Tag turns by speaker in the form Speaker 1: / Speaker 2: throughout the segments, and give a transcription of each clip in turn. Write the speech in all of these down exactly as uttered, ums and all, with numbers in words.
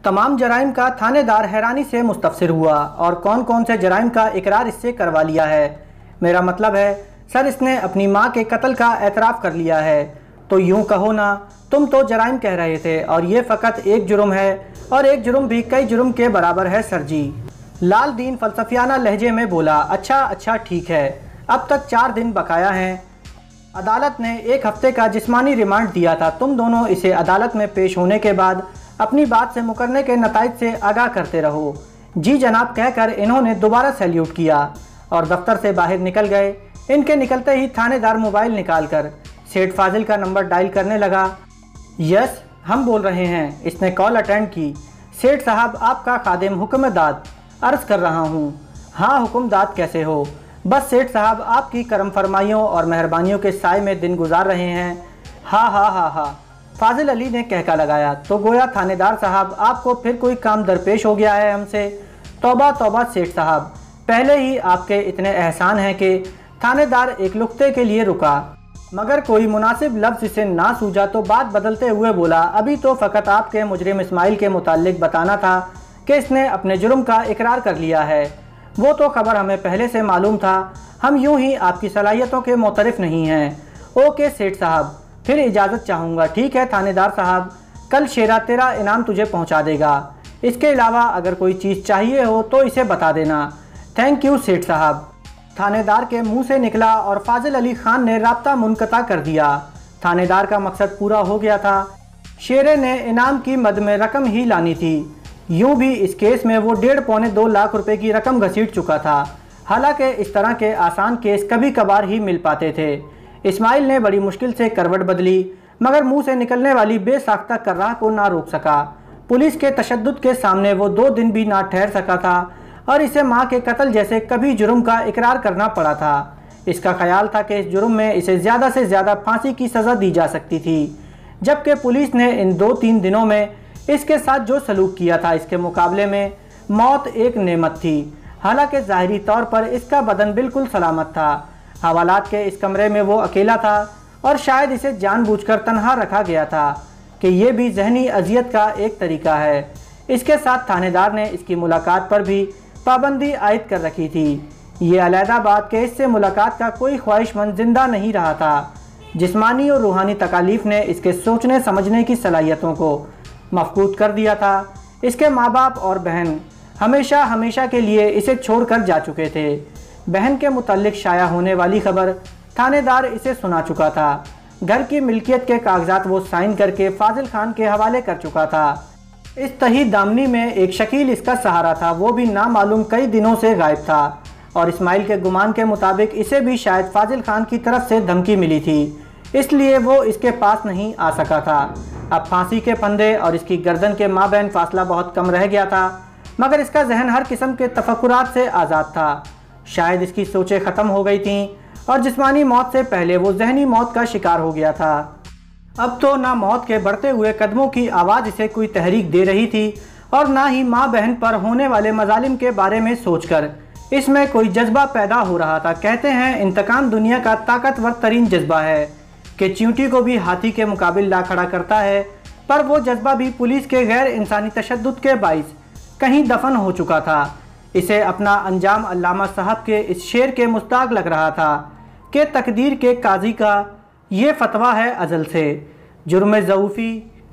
Speaker 1: तमाम जराइम का थानेदार हैरानी से मुस्तफसिर हुआ और कौन कौन से जराइम का इकरार इससे करवा लिया है। मेरा मतलब है सर, इसने अपनी माँ के कत्ल का एतराफ़ कर लिया है। तो यूँ कहो ना, तुम तो जराइम कह रहे थे और ये फ़कत एक जुर्म है और एक जुर्म भी कई जुर्म के बराबर है सर जी। लाल दीन फ़लसफ़ियाना लहजे में बोला, अच्छा अच्छा ठीक है, अब तक चार दिन बकाया हैं। अदालत ने एक हफ्ते का जिस्मानी रिमांड दिया था। तुम दोनों इसे अदालत में पेश होने के बाद अपनी बात से मुकरने के नताइज से आगाह करते रहो। जी जनाब कहकर इन्होंने दोबारा सैल्यूट किया और दफ्तर से बाहर निकल गए। इनके निकलते ही थानेदार मोबाइल निकालकर सेठ फाजिल का नंबर डायल करने लगा। यस, हम बोल रहे हैं। इसने कॉल अटेंड की। सेठ साहब, आपका खादिम हुक्मदाद अर्ज़ कर रहा हूँ। हाँ हुक्मदाद, कैसे हो? बस सेठ साहब, आपकी करम फरमाइयों और मेहरबानियों के साए में दिन गुजार रहे हैं। हाँ हाँ हाँ हाँ फाजिल अली ने कहका लगाया। तो गोया थानेदार साहब, आपको फिर कोई काम दरपेश हो गया है हमसे? तौबा तौबा सेठ साहब, पहले ही आपके इतने एहसान हैं कि थानेदार एक लुक्ते के लिए रुका, मगर कोई मुनासिब लफ्ज़ इसे ना सूझा तो बात बदलते हुए बोला, अभी तो फ़कत आपके मुजरिम इस्माइल के मुताल्लिक बताना था कि इसने अपने जुर्म का इकरार कर लिया है। वो तो खबर हमें पहले से मालूम था। हम यूं ही आपकी सलाहियतों के मोतरफ़ नहीं हैं। ओके सेठ साहब, फिर इजाज़त चाहूँगा। ठीक है थानेदार साहब, कल शेरा तेरा इनाम तुझे पहुँचा देगा। इसके अलावा अगर कोई चीज़ चाहिए हो तो इसे बता देना। थैंक यू सेठ साहब। थानेदार के मुंह से निकला और फाजिल अली खान ने राब्ता मुनक़ता कर दिया। थानेदार का मकसद पूरा हो गया था। शेरे ने इनाम की मद में रकम ही लानी थी। यूं भी इस केस में वो डेढ़ पौने दो लाख रुपए की रकम घसीट चुका था। हालांकि इस तरह के आसान केस कभी कभार ही मिल पाते थे। इस्माइल ने बड़ी मुश्किल से करवट बदली, मगर मुंह से निकलने वाली बेसाख्ता कर्राह को ना रोक सका। पुलिस के तशद्दुद के सामने वो दो दिन भी ना ठहर सका था और इसे माँ के कत्ल जैसे कभी जुर्म का इकरार करना पड़ा था। इसका ख्याल था कि इस जुर्म में इसे ज़्यादा से ज़्यादा फांसी की सज़ा दी जा सकती थी, जबकि पुलिस ने इन दो तीन दिनों में इसके साथ जो सलूक किया था, इसके मुकाबले में मौत एक नेमत थी। हालांकि ज़ाहिरी तौर पर इसका बदन बिल्कुल सलामत था। हवालात के इस कमरे में वो अकेला था और शायद इसे जानबूझकर तनहा रखा गया था कि ये भी जहनी अजियत का एक तरीका है। इसके साथ थानेदार ने इसकी मुलाकात पर भी पाबंदी आयद कर रखी थी। ये अलहदा बात कि इससे मुलाकात का कोई ख्वाहिशमंद जिंदा नहीं रहा था। जिस्मानी और रूहानी तकालीफ ने इसके सोचने समझने की सलाहियतों को मफकूद कर दिया था। इसके माँ बाप और बहन हमेशा हमेशा के लिए इसे छोड़कर जा चुके थे। बहन के मुताल्लिक शाया होने वाली खबर थानेदार इसे सुना चुका था। घर की मिल्कियत के कागजात वो साइन करके फाजिल खान के हवाले कर चुका था। इस तही दामनी में एक शकील इसका सहारा था। वो भी नामालूम कई दिनों से गायब था और इस्माइल के गुमान के मुताबिक इसे भी शायद फाजिल खान की तरफ से धमकी मिली थी, इसलिए वो इसके पास नहीं आ सका था। अब फांसी के फंदे और इसकी गर्दन के माबैन फासला बहुत कम रह गया था, मगर इसका जहन हर किस्म के तफक्कुरात से आज़ाद था। शायद इसकी सोचें ख़त्म हो गई थीं और जिस्मानी मौत से पहले वो जहनी मौत का शिकार हो गया था। अब तो ना मौत के बढ़ते हुए कदमों की आवाज़ इसे कोई तहरीक दे रही थी और ना ही माँ बहन पर होने वाले मजालिम के बारे में सोचकर इसमें कोई जज्बा पैदा हो रहा था। कहते हैं इंतकाम दुनिया का ताकतवर तरीन जज्बा है कि चींटी को भी हाथी के मुकाबिल ला खड़ा करता है, पर वो जज्बा भी पुलिस के गैर इंसानी तशद्दुद के बाइस कहीं दफन हो चुका था। इसे अपना अंजाम अल्लामा साहब के इस शेर के मुस्ताक लग रहा था कि तकदीर के काजी का ये फतवा है अजल से, जुर्म ज़ऊफ़ी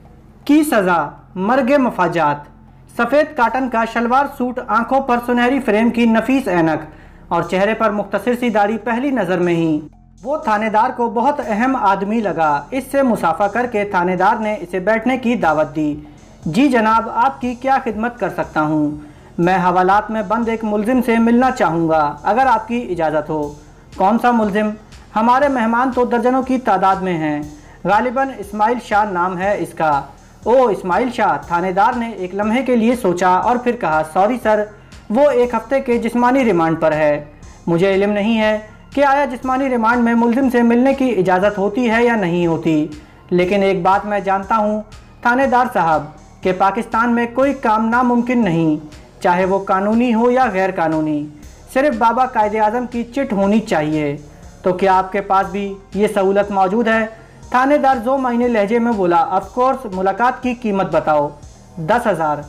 Speaker 1: की सज़ा मर्ग मफाजात। सफ़ेद काटन का शलवार सूट, आंखों पर सुनहरी फ्रेम की नफीस ऐनक और चेहरे पर मुख्तसर सी दाढ़ी पहली नज़र में ही वो थानेदार को बहुत अहम आदमी लगा। इससे मुसाफा करके थानेदार ने इसे बैठने की दावत दी। जी जनाब, आपकी क्या खिदमत कर सकता हूँ? मैं हवालात में बंद एक मुलजिम से मिलना चाहूँगा, अगर आपकी इजाज़त हो। कौन सा मुलजिम? हमारे मेहमान तो दर्जनों की तादाद में हैं। गालिबन इस्माइल शाह नाम है इसका। ओ इस्माइल शाह, थानेदार ने एक लम्हे के लिए सोचा और फिर कहा, सॉरी सर, वो एक हफ्ते के जिस्मानी रिमांड पर है। मुझे इल्म नहीं है कि आया जिस्मानी रिमांड में मुलजिम से मिलने की इजाज़त होती है या नहीं होती, लेकिन एक बात मैं जानता हूँ थानेदार साहब कि पाकिस्तान में कोई काम नामुमकिन नहीं, चाहे वो कानूनी हो या गैर कानूनी। सिर्फ बाबा कायदे आज़म की चिट होनी चाहिए। तो क्या आपके पास भी ये सहूलत मौजूद है? थानेदार जो मायने लहजे में बोला, ऑफ कोर्स, मुलाकात की कीमत बताओ। दस हज़ार।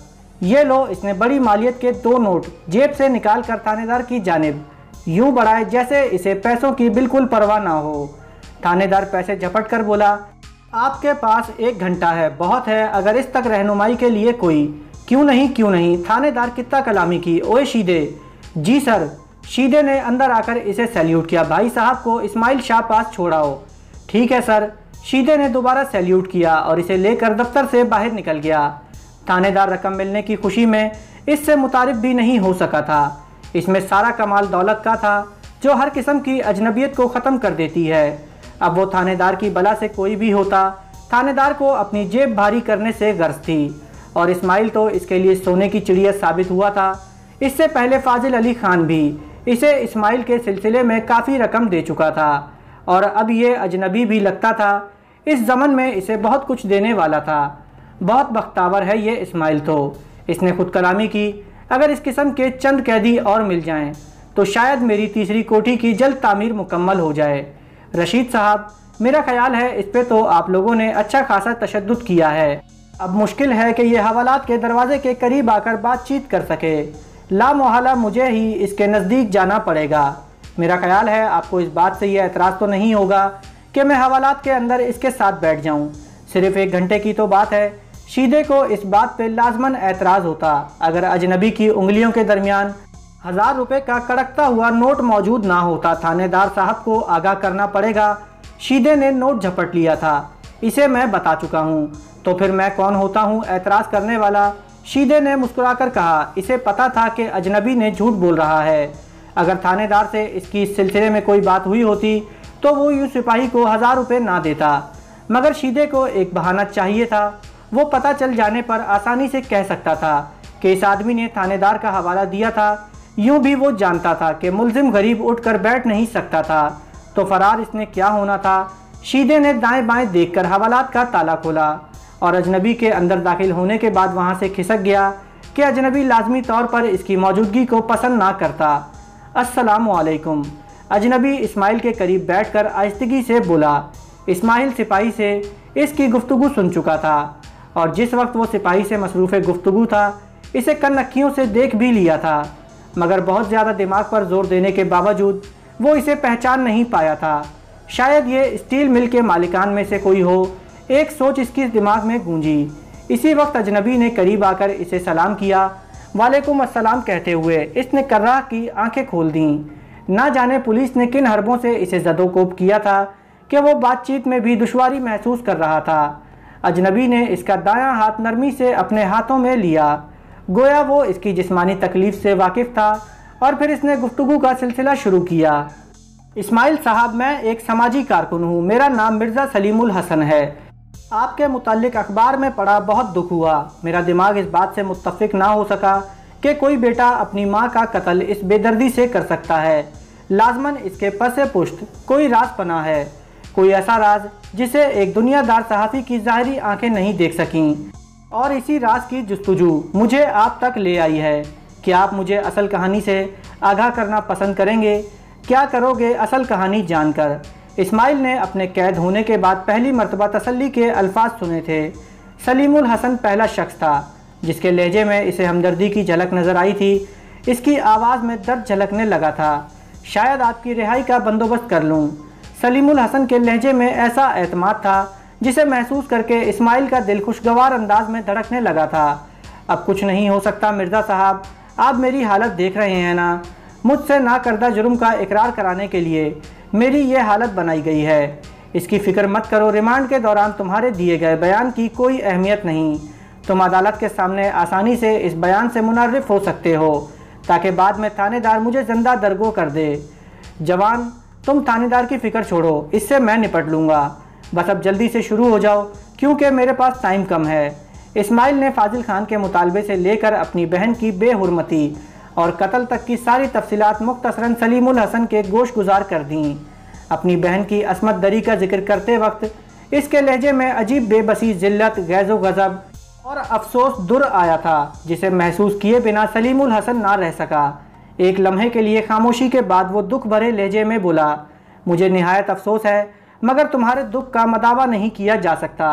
Speaker 1: ये लो। इसने बड़ी मालियत के दो नोट जेब से निकाल कर थानेदार की जानिब यूं बढ़ाए जैसे इसे पैसों की बिल्कुल परवाह ना हो। थानेदार पैसे झपट कर बोला, आपके पास एक घंटा है, बहुत है अगर इस तक रहनुमाई के लिए कोई। क्यों नहीं क्यों नहीं, थानेदार कितना कलामी की। ओए शीदे। जी सर। शीदे ने अंदर आकर इसे सैल्यूट किया। भाई साहब को इस्माइल शाह पास छोड़ाओ। ठीक है सर। शीदे ने दोबारा सैल्यूट किया और इसे लेकर दफ्तर से बाहर निकल गया। थानेदार रकम मिलने की खुशी में इससे मुतारिफ भी नहीं हो सका था। इसमें सारा कमाल दौलत का था जो हर किस्म की अजनबियत को ख़त्म कर देती है। अब वो थानेदार की बला से कोई भी होता, थानेदार को अपनी जेब भारी करने से गर्ज थी और इस्माइल तो इसके लिए सोने की चिड़िया साबित हुआ था। इससे पहले फाजिल अली खान भी इसे इस्माइल के सिलसिले में काफ़ी रकम दे चुका था और अब ये अजनबी भी लगता था। इस ज़मन में इसे बहुत कुछ देने वाला था। बहुत बख्तावर है ये इस्माइल तो। इसने खुद कलामी की, अगर इस किस्म के चंद कैदी और मिल जाएं तो शायद मेरी तीसरी कोठी की जल्द तामीर मुकम्मल हो जाए। रशीद साहब, मेरा ख्याल है इस पे तो आप लोगों ने अच्छा खासा तशद्दुद किया है। अब मुश्किल है कि ये हवालात के दरवाजे के करीब आकर बातचीत कर सके। ला मोहल्ला मुझे ही इसके नज़दीक जाना पड़ेगा। मेरा ख्याल है आपको इस बात से यह एतराज़ तो नहीं होगा कि मैं हवालात के अंदर इसके साथ बैठ जाऊं। सिर्फ एक घंटे की तो बात है। शीदे को इस बात पे लाजमन एतराज़ होता अगर अजनबी की उंगलियों के दरमियान हज़ार रुपये का कड़कता हुआ नोट मौजूद ना होता। थानेदार साहब को आगाह करना पड़ेगा। शीदे ने नोट झपट लिया था। इसे मैं बता चुका हूँ, तो फिर मैं कौन होता हूँ एतराज़ करने वाला। शीदे ने मुस्कुराकर कहा, इसे पता था कि अजनबी ने झूठ बोल रहा है। अगर थानेदार से इसकी इस सिलसिले में कोई बात हुई होती तो वो यूँ सिपाही को हज़ार रुपये ना देता, मगर शीदे को एक बहाना चाहिए था। वो पता चल जाने पर आसानी से कह सकता था कि इस आदमी ने थानेदार का हवाला दिया था। यूँ भी वो जानता था कि मुल्जिम गरीब उठकर बैठ नहीं सकता था, तो फरार इसने क्या होना था। शीदे ने दाएं बाएं देखकर हवालात का ताला खोला और अजनबी के अंदर दाखिल होने के बाद वहाँ से खिसक गया कि अजनबी लाजमी तौर पर इसकी मौजूदगी को पसंद ना करता। अस्सलामु अलैकुम। अजनबी इस्माइल के करीब बैठकर आहिस्तगी से बोला। इस्माइल सिपाही से इसकी गुफ्तगू सुन चुका था और जिस वक्त वो सिपाही से मसरूफ़ गुफ्तगू था इसे कन्नक्खियों से देख भी लिया था, मगर बहुत ज़्यादा दिमाग पर जोर देने के बावजूद वो इसे पहचान नहीं पाया था। शायद ये स्टील मिल के मालिकान में से कोई हो, एक सोच इसके दिमाग में गूंजी। इसी वक्त अजनबी ने करीब आकर इसे सलाम किया। वालेकुम अस्सलाम कहते हुए इसने कर्रा की आंखें खोल दीं। ना जाने पुलिस ने किन हरबों से इसे ज़दोकोब किया था कि वो बातचीत में भी दुश्वारी महसूस कर रहा था। अजनबी ने इसका दायां हाथ नरमी से अपने हाथों में लिया, गोया वो इसकी जिस्मानी तकलीफ़ से वाकिफ़ था, और फिर इसने गुफ्तगू का सिलसिला शुरू किया। इस्माइल साहब, मैं एक समाजी कारकुन हूँ। मेरा नाम मिर्ज़ा सलीमुल हसन है। आपके मुताल्लिक अखबार में पढ़ा, बहुत दुख हुआ। मेरा दिमाग इस बात से मुत्तफ़िक ना हो सका कि कोई बेटा अपनी माँ का कत्ल इस बेदर्दी से कर सकता है। लाजमन इसके पसे पुश्त कोई राज पना है, कोई ऐसा राज जिसे एक दुनियादार सहाफ़ी की ज़ाहिरी आंखें नहीं देख सकीं, और इसी राज की जुस्तजू मुझे आप तक ले आई है। क्या आप मुझे असल कहानी से आगाह करना पसंद करेंगे? क्या करोगे असल कहानी जानकर? इस्माइल ने अपने कैद होने के बाद पहली मर्तबा तसल्ली के अल्फाज सुने थे। सलीमुल हसन पहला शख्स था जिसके लहजे में इसे हमदर्दी की झलक नज़र आई थी। इसकी आवाज़ में दर्द झलकने लगा था। शायद आपकी रिहाई का बंदोबस्त कर लूँ। सलीमुल हसन के लहजे में ऐसा एतमाद था जिसे महसूस करके इस्माइल का दिल खुशगवार अंदाज में धड़कने लगा था। अब कुछ नहीं हो सकता मिर्ज़ा साहब, आप मेरी हालत देख रहे हैं ना। मुझसे ना करदा जुर्म का इकरार कराने के लिए मेरी ये हालत बनाई गई है। इसकी फ़िक्र मत करो, रिमांड के दौरान तुम्हारे दिए गए बयान की कोई अहमियत नहीं। तुम अदालत के सामने आसानी से इस बयान से मुनर्रिफ हो सकते हो ताकि बाद में थानेदार मुझे ज़िंदा दरगो कर दे। जवान, तुम थानेदार की फ़िक्र छोड़ो, इससे मैं निपट लूँगा। बस अब जल्दी से शुरू हो जाओ क्योंकि मेरे पास टाइम कम है। इस्माइल ने फाजिल खान के मुतालबे से लेकर अपनी बहन की बेहुरमती और कत्ल तक की सारी तफसीलात मुख्तसरन सलीमुल हसन के गोश गुजार कर दीं। अपनी बहन की असमत दरी का जिक्र करते वक्त इसके लहजे में अजीब बेबसी, जिल्लत, गैज़ो गज़ब और अफसोस दुर आया था जिसे महसूस किए बिना सलीमुल हसन ना रह सका। एक लम्हे के लिए खामोशी के बाद वो दुख भरे लहजे में बोला, मुझे निहायत अफसोस है मगर तुम्हारे दुख का मदावा नहीं किया जा सकता।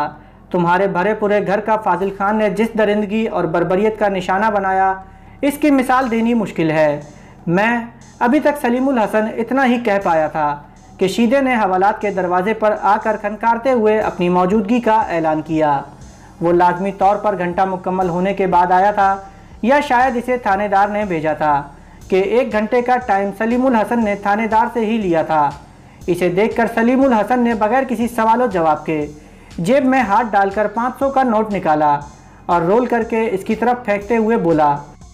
Speaker 1: तुम्हारे भरे पूरे घर का फाजिल खान ने जिस दरिंदगी और बर्बरियत का निशाना बनाया, इसकी मिसाल देनी मुश्किल है। मैं अभी तक सलीमुल हसन इतना ही कह पाया था कि शीदे ने हवालात के दरवाजे पर आकर खनकारते हुए अपनी मौजूदगी का ऐलान किया। वो लाजमी तौर पर घंटा मुकम्मल होने के बाद आया था, या शायद इसे थानेदार ने भेजा था कि एक घंटे का टाइम सलीमुल हसन ने थानेदार से ही लिया था। इसे देखकर सलीमुल हसन ने बगैर किसी सवाल जवाब के जेब में हाथ डालकर पाँच सौ का नोट निकाला और रोल करके इसकी तरफ फेंकते हुए बोला,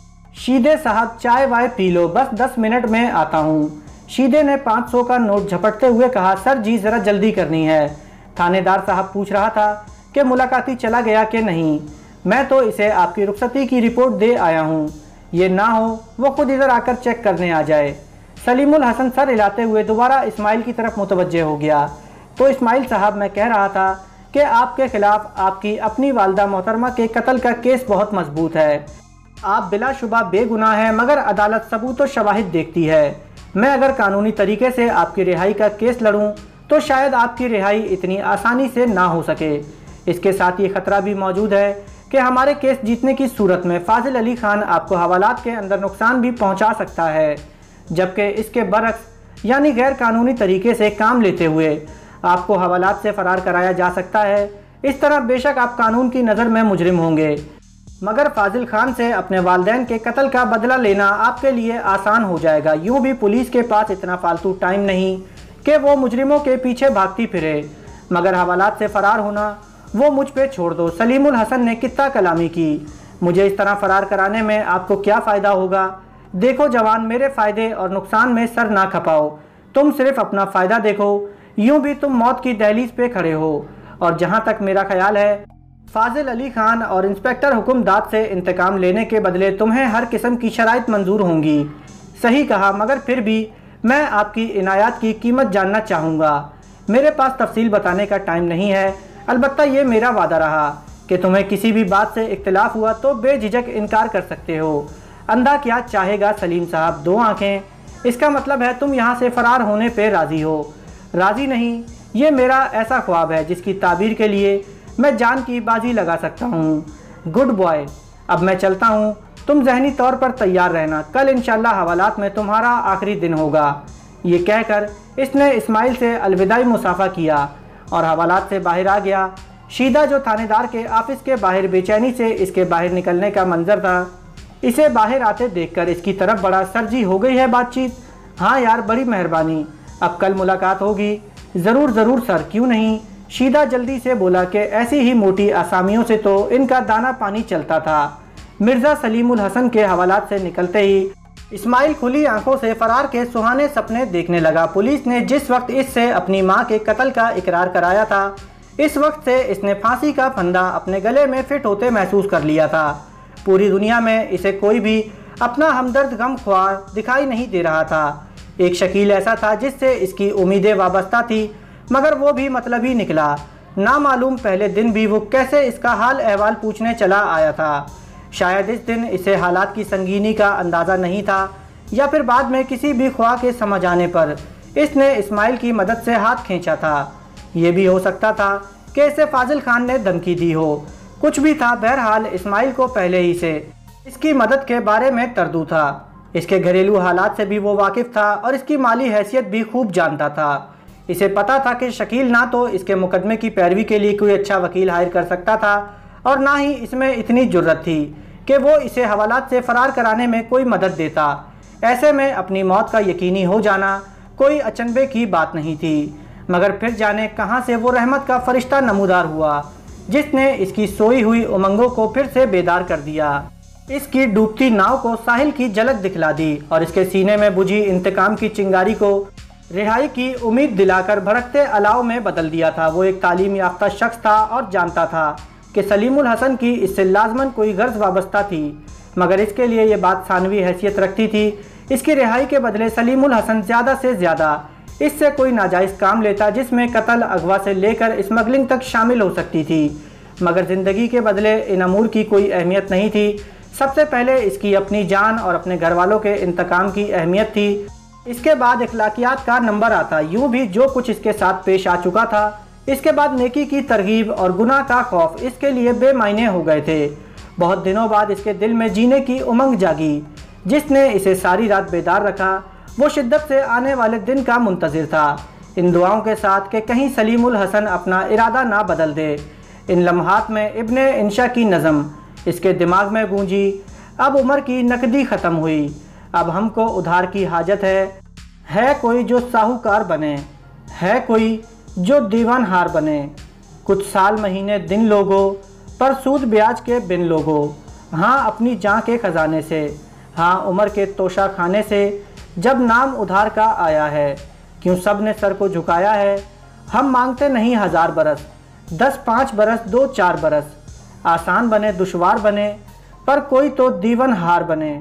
Speaker 1: शीदे साहब चाय वाय पी लो, बस दस मिनट में आता हूँ। शीदे ने पाँच सौ का नोट झपटते हुए कहा, सर जी ज़रा जल्दी करनी है। थानेदार साहब पूछ रहा था कि मुलाकाती चला गया कि नहीं। मैं तो इसे आपकी रुखसती की रिपोर्ट दे आया हूँ, ये ना हो वो खुद इधर आकर चेक करने आ जाए। सलीमुल हसन सर हिलाते हुए दोबारा इस्माइल की तरफ मुतवज्जे हो गया। तो इस्माइल साहब, मैं कह रहा था कि आपके खिलाफ आपकी अपनी वालदा मोहतरमा के कत्ल का केस बहुत मजबूत है। आप बिलाशुबा बेगुनाह हैं, मगर अदालत सबूत और शवाहिद देखती है। मैं अगर कानूनी तरीके से आपकी रिहाई का केस लड़ूं तो शायद आपकी रिहाई इतनी आसानी से ना हो सके। इसके साथ ये ख़तरा भी मौजूद है कि हमारे केस जीतने की सूरत में फाजिल अली खान आपको हवालात के अंदर नुकसान भी पहुंचा सकता है, जबकि इसके बरक्स यानी गैर कानूनी तरीके से काम लेते हुए आपको हवालात से फ़रार कराया जा सकता है। इस तरह बेशक आप कानून की नज़र में मुजरिम होंगे, मगर फाजिल खान से अपने वालिदैन के कत्ल का बदला लेना आपके लिए आसान हो जाएगा। यूँ भी पुलिस के पास इतना फालतू टाइम नहीं कि वो मुजरिमों के पीछे भागती फिरे, मगर हवालात से फ़रार होना वो मुझ पे छोड़ दो। सलीमुल हसन ने कित्ता कलामी की, मुझे इस तरह फ़रार कराने में आपको क्या फ़ायदा होगा? देखो जवान, मेरे फ़ायदे और नुकसान में सर ना खपाओ, तुम सिर्फ अपना फ़ायदा देखो। यूँ भी तुम मौत की दहलीज पे खड़े हो, और जहाँ तक मेरा ख्याल है फाजिल अली खान और इंस्पेक्टर हुकुमदाद से इंतकाम लेने के बदले तुम्हें हर किस्म की शराइत मंजूर होंगी। सही कहा, मगर फिर भी मैं आपकी इनायत की कीमत जानना चाहूँगा। मेरे पास तफसील बताने का टाइम नहीं है, अलबत्ता ये मेरा वादा रहा कि तुम्हें किसी भी बात से इख्तिलाफ हुआ तो बेझिझक इनकार कर सकते हो। अंधा क्या चाहेगा सलीम साहब, दो आँखें। इसका मतलब है तुम यहाँ से फ़रार होने पर राज़ी हो। राज़ी नहीं, ये मेरा ऐसा ख्वाब है जिसकी ताबीर के लिए मैं जान की बाजी लगा सकता हूँ। गुड बॉय, अब मैं चलता हूँ, तुम जहनी तौर पर तैयार रहना, कल इंशाल्लाह हवालात में तुम्हारा आखिरी दिन होगा। ये कहकर इसने इस्माइल से अलविदाई मुसाफा किया और हवालात से बाहर आ गया। शीदा जो थानेदार के ऑफिस के बाहर बेचैनी से इसके बाहर निकलने का मंजर था, इसे बाहर आते देखकर इसकी तरफ बड़ा, सर जी हो गई है बातचीत? हाँ यार, बड़ी मेहरबानी, अब कल मुलाकात होगी। ज़रूर ज़रूर सर, क्यों नहीं? शीदा जल्दी से बोला कि ऐसी ही मोटी आसामियों से तो इनका दाना पानी चलता था। मिर्ज़ा सलीमुल हसन के हवालात से निकलते ही इस्माइल खुली आंखों से फरार के सुहाने सपने देखने लगा। पुलिस ने जिस वक्त इससे अपनी मां के कत्ल का इकरार कराया था, इस वक्त से इसने फांसी का फंदा अपने गले में फिट होते महसूस कर लिया था। पूरी दुनिया में इसे कोई भी अपना हमदर्द गमख्वार दिखाई नहीं दे रहा था। एक शकील ऐसा था जिससे इसकी उम्मीदें वाबस्ता थी, मगर वो भी मतलब ही निकला। नामालूम पहले दिन भी वो कैसे इसका हाल अहवाल पूछने चला आया था। शायद इस दिन इसे हालात की संगीनी का अंदाज़ा नहीं था, या फिर बाद में किसी भी ख्वाह के समझ आने पर इसने इस्माइल की मदद से हाथ खींचा था। ये भी हो सकता था कि इसे फाजिल खान ने धमकी दी हो। कुछ भी था, बहरहाल इस्माइल को पहले ही से इसकी मदद के बारे में तरदू था। इसके घरेलू हालात से भी वो वाकिफ़ था और इसकी माली हैसियत भी खूब जानता था। इसे पता था कि शकील ना तो इसके मुकदमे की पैरवी के लिए कोई अच्छा वकील हायर कर सकता था, और ना ही इसमें इतनी जुर्रत थी कि वो इसे हवालात से फ़रार कराने में कोई मदद देता। ऐसे में अपनी मौत का यकीनी हो जाना कोई अचंभे की बात नहीं थी। मगर फिर जाने कहाँ से वो रहमत का फरिश्ता नमूदार हुआ, जिसने इसकी सोई हुई उमंगों को फिर से बेदार कर दिया। इसकी डूबती नाव को साहिल की झलक दिखला दी और इसके सीने में बुझी इंतकाम की चिंगारी को रिहाई की उम्मीद दिलाकर भड़कते अलाव में बदल दिया था। वो एक तालीम याफ्ता शख्स था और जानता था कि सलीमुल हसन की इससे लाजमन कोई गर्ज वाबस्ता थी, मगर इसके लिए ये बात सानवी हैसियत रखती थी। इसकी रिहाई के बदले सलीमुल हसन ज़्यादा से ज़्यादा इससे कोई नाजायज़ काम लेता, जिसमें कत्ल, अगवा से लेकर स्मगलिंग तक शामिल हो सकती थी। मगर ज़िंदगी के बदले इन अमूर की कोई अहमियत नहीं थी। सबसे पहले इसकी अपनी जान और अपने घर वालों के इंतकाम की अहमियत थी। इसके बाद इखलाकियात का नंबर आता। यूँ भी जो कुछ इसके साथ पेश आ चुका था, इसके बाद नेकी की तरगीब और गुनाह का खौफ इसके लिए बेमायने हो गए थे। बहुत दिनों बाद इसके दिल में जीने की उमंग जागी, जिसने इसे सारी रात बेदार रखा। वो शिद्दत से आने वाले दिन का मुंतज़िर था, इन दुआओं के साथ कि कहीं सलीमुल हसन अपना इरादा ना बदल दे। इन लम्हात में इब्ने इंशा की नज़म इसके दिमाग में गूंजी। अब उमर की नकदी ख़त्म हुई, अब हमको उधार की हाजत है। है कोई जो साहूकार बने, है कोई जो दीवान हार बने। कुछ साल महीने दिन लोगों, पर सूद ब्याज के बिन लोगों। हाँ अपनी जान के ख़जाने से, हाँ उमर के तोशा खाने से। जब नाम उधार का आया है, क्यों सब ने सर को झुकाया है। हम मांगते नहीं हज़ार बरस, दस पाँच बरस दो चार बरस। आसान बने दुश्वार बने, पर कोई तो दीवन हार बने।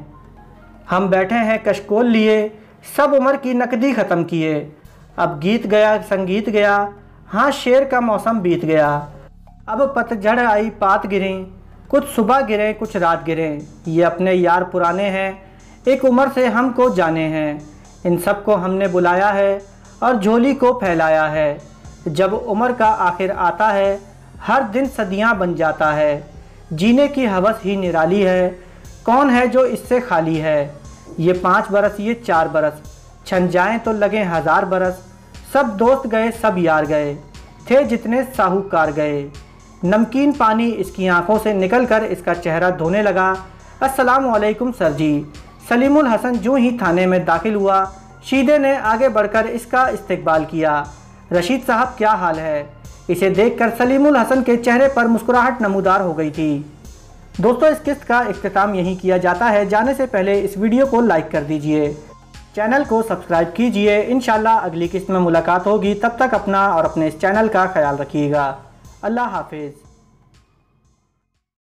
Speaker 1: हम बैठे हैं कशकोल लिए, सब उम्र की नकदी ख़त्म किए। अब गीत गया संगीत गया, हाँ शेर का मौसम बीत गया। अब पतझड़ आई पात गिरें, कुछ सुबह गिरे कुछ रात गिरें। ये अपने यार पुराने हैं, एक उम्र से हमको जाने हैं। इन सब को हमने बुलाया है और झोली को फैलाया है। जब उम्र का आखिर आता है, हर दिन सदियां बन जाता है। जीने की हवस ही निराली है, कौन है जो इससे खाली है। ये पाँच बरस ये चार बरस, छन जाएं तो लगे हज़ार बरस। सब दोस्त गए सब यार गए, थे जितने साहूकार गए। नमकीन पानी इसकी आंखों से निकलकर इसका चेहरा धोने लगा। अस्सलाम वालेकुम सर जी। सलीमुल हसन जो ही थाने में दाखिल हुआ, शीदे ने आगे बढ़कर इसका इस्तकबाल किया। रशीद साहब क्या हाल है। इसे देखकर सलीमुल हसन के चेहरे पर मुस्कुराहट नमूदार हो गई थी। दोस्तों इस किस्त का इख्तिताम यहीं किया जाता है। जाने से पहले इस वीडियो को लाइक कर दीजिए, चैनल को सब्सक्राइब कीजिए। इंशाल्लाह अगली किस्त में मुलाकात होगी, तब तक अपना और अपने इस चैनल का ख्याल रखिएगा। अल्लाह हाफिज़।